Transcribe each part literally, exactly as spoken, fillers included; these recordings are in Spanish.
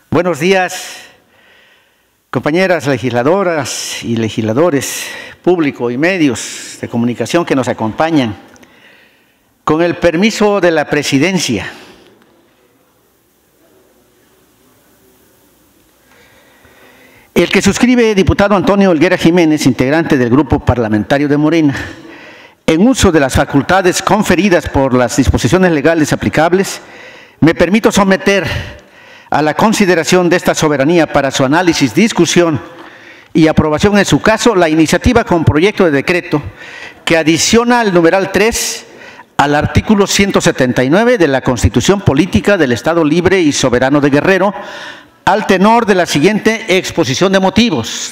Buenos días, compañeras legisladoras y legisladores, público y medios de comunicación que nos acompañan. Con el permiso de la presidencia, el que suscribe diputado Antonio Helguera Jiménez, integrante del Grupo Parlamentario de Morena, en uso de las facultades conferidas por las disposiciones legales aplicables, me permito someter a la consideración de esta soberanía para su análisis, discusión y aprobación en su caso, la iniciativa con proyecto de decreto que adiciona el numeral tres al artículo ciento setenta y nueve de la Constitución Política del Estado Libre y Soberano de Guerrero, al tenor de la siguiente exposición de motivos.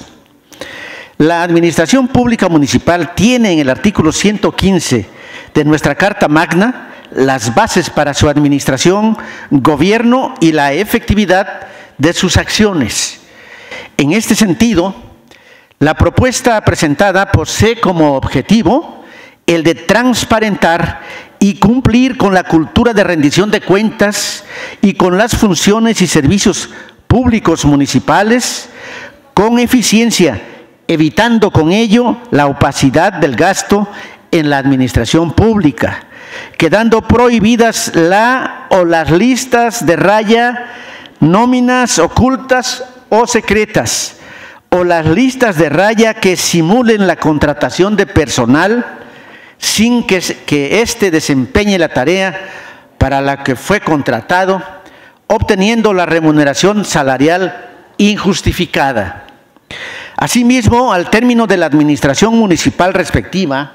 La Administración Pública Municipal tiene en el artículo ciento quince de nuestra Carta Magna las bases para su administración, gobierno y la efectividad de sus acciones. En este sentido, la propuesta presentada posee como objetivo el de transparentar y cumplir con la cultura de rendición de cuentas y con las funciones y servicios públicos municipales con eficiencia, evitando con ello la opacidad del gasto en la administración pública, quedando prohibidas la o las listas de raya, nóminas ocultas o secretas, o las listas de raya que simulen la contratación de personal sin que, que éste desempeñe la tarea para la que fue contratado, obteniendo la remuneración salarial injustificada. Asimismo, al término de la administración municipal respectiva,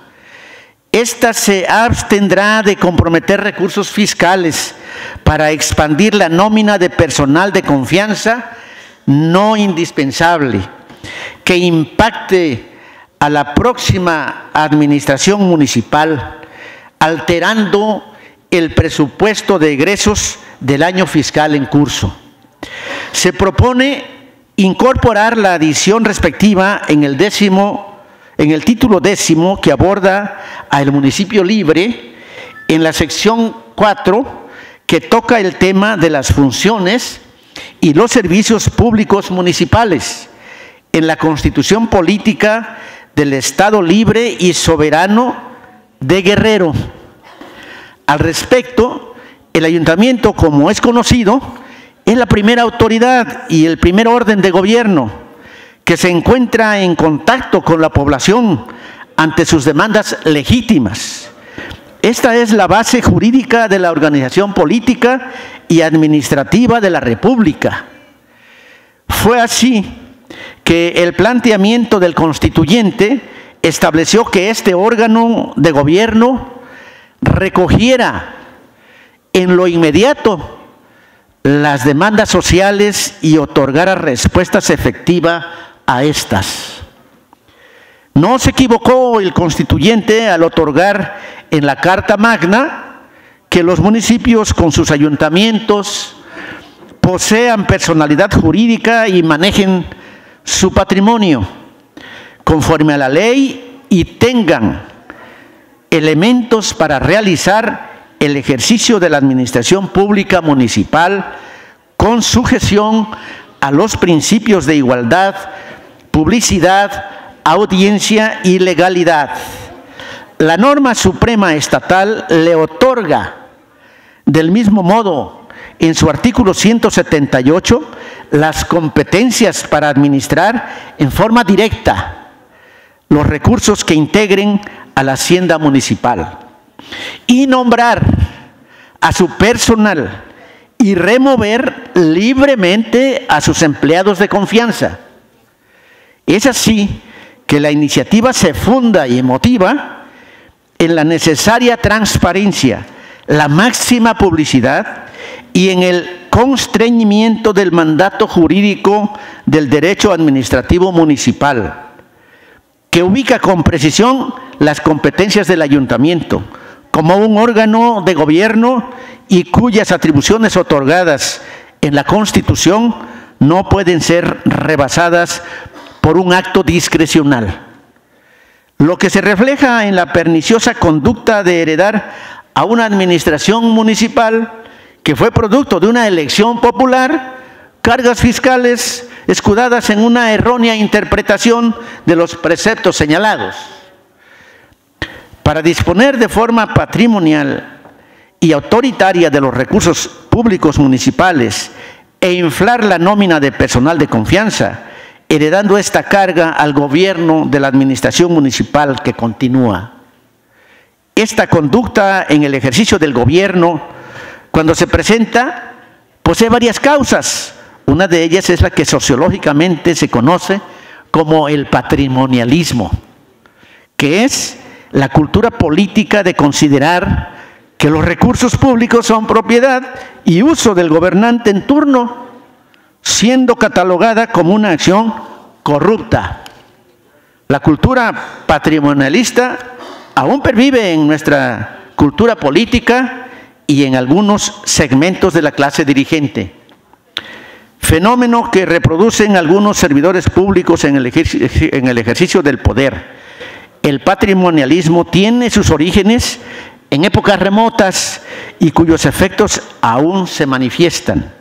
esta se abstendrá de comprometer recursos fiscales para expandir la nómina de personal de confianza no indispensable, que impacte a la próxima administración municipal, alterando el presupuesto de egresos del año fiscal en curso. Se propone incorporar la adición respectiva en el décimo en el título décimo que aborda al municipio libre, en la sección cuatro, que toca el tema de las funciones y los servicios públicos municipales, en la Constitución Política del Estado Libre y Soberano de Guerrero. Al respecto, el ayuntamiento, como es conocido, es la primera autoridad y el primer orden de gobierno que se encuentra en contacto con la población ante sus demandas legítimas. Esta es la base jurídica de la organización política y administrativa de la República. Fue así que el planteamiento del constituyente estableció que este órgano de gobierno recogiera en lo inmediato las demandas sociales y otorgara respuestas efectivas a estas. No se equivocó el constituyente al otorgar en la Carta Magna que los municipios con sus ayuntamientos posean personalidad jurídica y manejen su patrimonio conforme a la ley y tengan elementos para realizar el ejercicio de la administración pública municipal con sujeción a los principios de igualdad, publicidad, audiencia y legalidad. La norma suprema estatal le otorga, del mismo modo, en su artículo ciento setenta y ocho, las competencias para administrar en forma directa los recursos que integren a la hacienda municipal y nombrar a su personal y remover libremente a sus empleados de confianza. Es así que la iniciativa se funda y motiva en la necesaria transparencia, la máxima publicidad y en el constreñimiento del mandato jurídico del derecho administrativo municipal, que ubica con precisión las competencias del ayuntamiento como un órgano de gobierno y cuyas atribuciones otorgadas en la Constitución no pueden ser rebasadas por un acto discrecional. Lo que se refleja en la perniciosa conducta de heredar a una administración municipal que fue producto de una elección popular cargas fiscales escudadas en una errónea interpretación de los preceptos señalados. Para disponer de forma patrimonial y autoritaria de los recursos públicos municipales e inflar la nómina de personal de confianza, heredando esta carga al gobierno de la administración municipal que continúa. Esta conducta en el ejercicio del gobierno, cuando se presenta, posee varias causas. Una de ellas es la que sociológicamente se conoce como el patrimonialismo, que es la cultura política de considerar que los recursos públicos son propiedad y uso del gobernante en turno, siendo catalogada como una acción corrupta. La cultura patrimonialista aún pervive en nuestra cultura política y en algunos segmentos de la clase dirigente. Fenómeno que reproducen algunos servidores públicos en el ejercicio, en el ejercicio del poder. El patrimonialismo tiene sus orígenes en épocas remotas y cuyos efectos aún se manifiestan.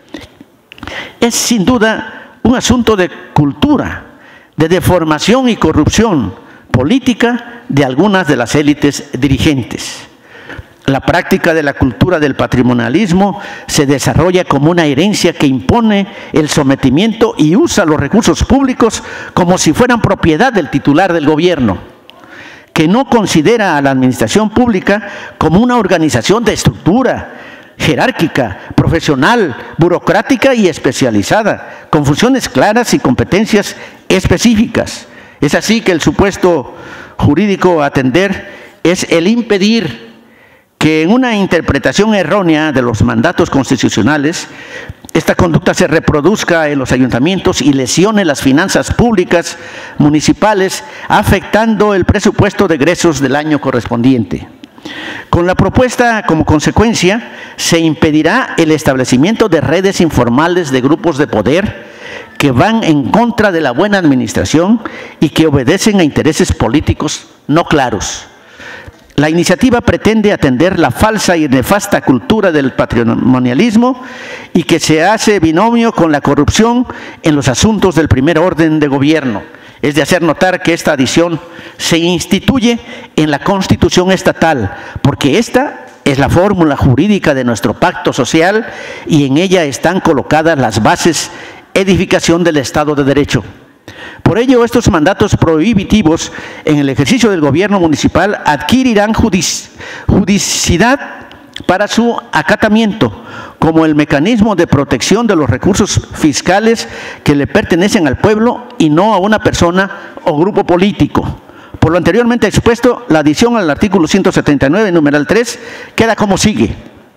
Es sin duda un asunto de cultura, de deformación y corrupción política de algunas de las élites dirigentes. La práctica de la cultura del patrimonialismo se desarrolla como una herencia que impone el sometimiento y usa los recursos públicos como si fueran propiedad del titular del gobierno, que no considera a la administración pública como una organización de estructura jerárquica, profesional, burocrática y especializada, con funciones claras y competencias específicas. Es así que el supuesto jurídico a atender es el impedir que en una interpretación errónea de los mandatos constitucionales, esta conducta se reproduzca en los ayuntamientos y lesione las finanzas públicas municipales, afectando el presupuesto de egresos del año correspondiente. Con la propuesta como consecuencia, se impedirá el establecimiento de redes informales de grupos de poder que van en contra de la buena administración y que obedecen a intereses políticos no claros. La iniciativa pretende atender la falsa y nefasta cultura del patrimonialismo y que se hace binomio con la corrupción en los asuntos del primer orden de gobierno. Es de hacer notar que esta adición se instituye en la Constitución estatal, porque esta es la fórmula jurídica de nuestro pacto social y en ella están colocadas las bases de edificación del Estado de Derecho. Por ello, estos mandatos prohibitivos en el ejercicio del gobierno municipal adquirirán judic- judicidad para su acatamiento, como el mecanismo de protección de los recursos fiscales que le pertenecen al pueblo y no a una persona o grupo político. Por lo anteriormente expuesto, la adición al artículo ciento setenta y nueve, numeral tres, queda como sigue.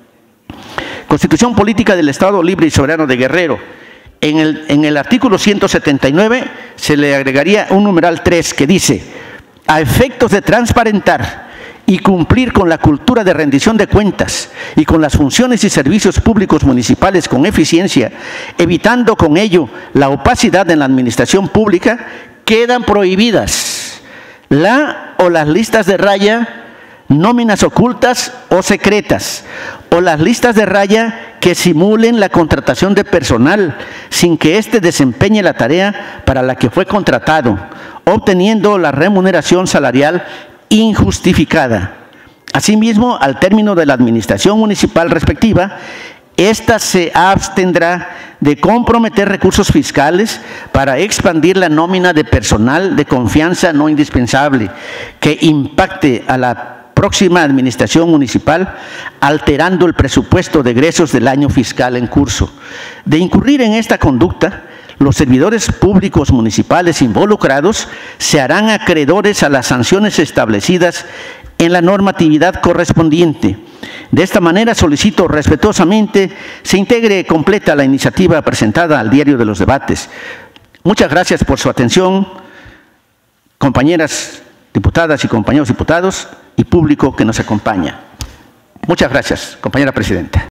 Constitución Política del Estado Libre y Soberano de Guerrero. En el, en el artículo ciento setenta y nueve se le agregaría un numeral tres que dice: a efectos de transparentar y cumplir con la cultura de rendición de cuentas y con las funciones y servicios públicos municipales con eficiencia, evitando con ello la opacidad en la administración pública, quedan prohibidas la o las listas de raya, nóminas ocultas o secretas, o las listas de raya que simulen la contratación de personal sin que éste desempeñe la tarea para la que fue contratado, obteniendo la remuneración salarial injustificada. Asimismo, al término de la administración municipal respectiva, ésta se abstendrá de comprometer recursos fiscales para expandir la nómina de personal de confianza no indispensable que impacte a la próxima administración municipal, alterando el presupuesto de egresos del año fiscal en curso. De incurrir en esta conducta, los servidores públicos municipales involucrados se harán acreedores a las sanciones establecidas en la normatividad correspondiente. De esta manera, solicito respetuosamente se integre completa la iniciativa presentada al Diario de los Debates. Muchas gracias por su atención, compañeras diputadas y compañeros diputados y público que nos acompaña. Muchas gracias, compañera presidenta.